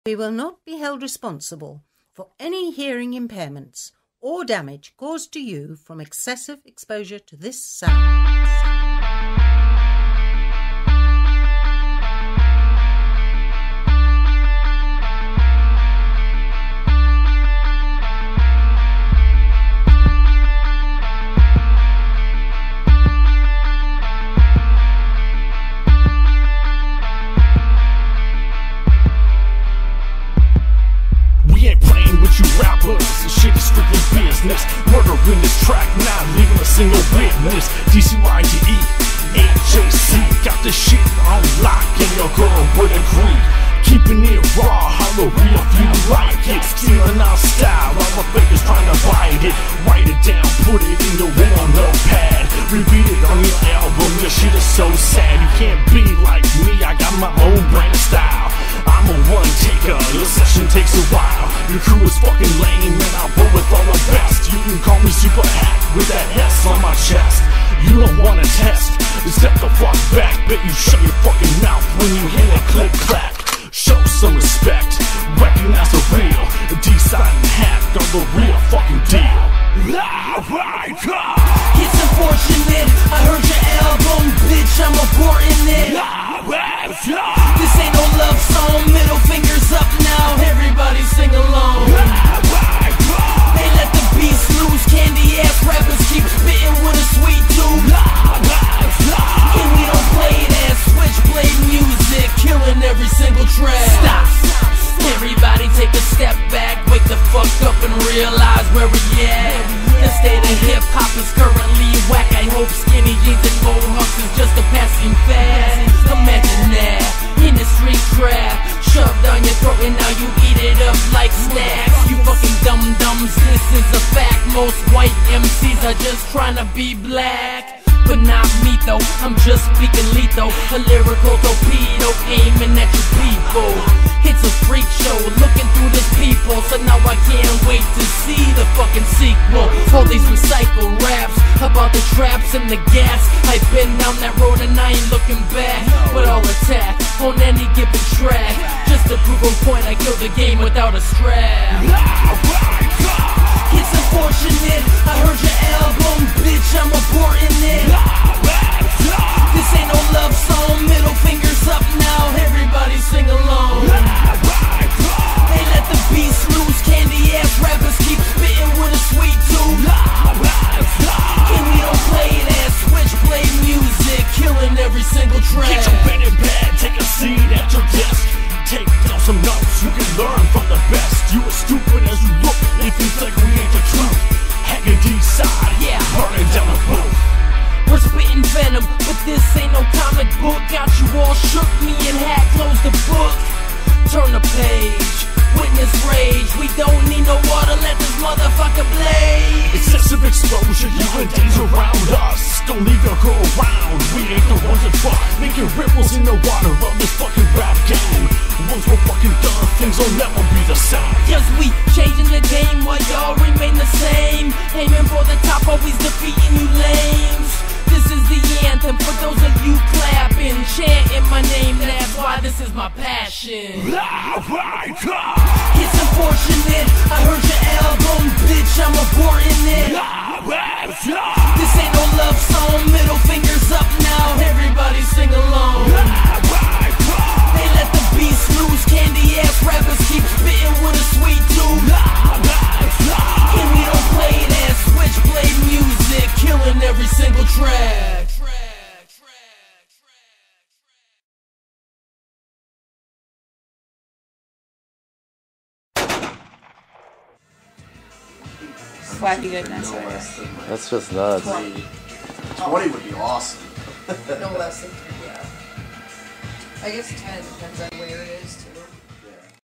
We will not be held responsible for any hearing impairments or damage caused to you from excessive exposure to this sound. This shit is strictly business. Murder in this track, not leaving a single witness. DCYGE, AJC, got this shit on lock, and your girl would agree. Keeping it raw, hollow real if you like it. Stealing our style, while my fakers trying to bite it. Write it down, put it in your little notepad. Repeat it on your album, your shit is so sad. You can't be like me, I got my own brand of style. I'm a one-taker, your session takes a while. Your crew is fucking lame, and I roll with all the best. You can call me Super Hack with that S on my chest. You don't wanna test, step the fuck back. Bet you shut your fucking mouth when you hear that click-clack. Show some respect, recognize the real. D-Side and Hack on the real fucking deal. It's unfortunate, I heard your album, bitch, I'm aborting it. This ain't no love song, middle fingers up now, everybody sing along. They let the beast loose, candy ass rappers keep spitting with a sweet tooth. And we don't play that switchblade music, killing every single track. Stop, everybody take a step back, wake the fuck up and realize where we at. The state of hip-hop is currently whack. I hope skinny jeans and mohawks is just a passing fad. Imagine that, in the street crap, shoved down your throat and now you eat it up like snacks. You fucking dum-dums, this is a fact. Most white MCs are just trying to be black. But not me though, I'm just speaking lethal. A lyrical torpedo aiming at you people. It's a freak show, looking through this people. So now I can't wait to see the fucking sequel. All these recycled raps about the traps and the gas. I've been down that road and I ain't looking back. But I'll attack on any given track, just to prove a point I killed the game without a strap. It's unfortunate, I heard your album, bitch, I'm aborting it. This ain't no love song, middle fingers up now, everybody sing along. They let the beast loose, candy ass rappers keep spitting with a sweet tooth. And we don't play that switchblade music, killing every single track. Get your pen and pad, take a seat at your desk. Take down some notes, you can learn from the best. You as stupid as you look if you think we ain't the truth. Hacking D-Side, yeah, burning down the booth. We're spitting venom, but this ain't no comic book. Got you all shook, me and Hack close the book. Turn the page, witness rage. We don't need no water, let this motherfucker blaze. Excessive exposure, you and danger around us. Don't leave your girl around, we ain't the ones that fuck. Making ripples in the water of this fucking rap game. Once we're fucking done, things will never be the same. Cause we changing the game while y'all remain the same. Aiming for the top, always defeating you lames. This is the anthem for those of you clapping, chanting my name, that's why this is my passion. It's unfortunate, I heard your album, bitch, I'm aborting it. This ain't no love song, middle fingers up now, everybody sing along. They let the beast loose, candy ass rappers keep spitting with a sweet tooth. And we don't play that switchblade music, killing every single track. Wacky goodness. That's just nuts. 20 would be awesome. No less than 3, yeah. I guess it kind of depends on where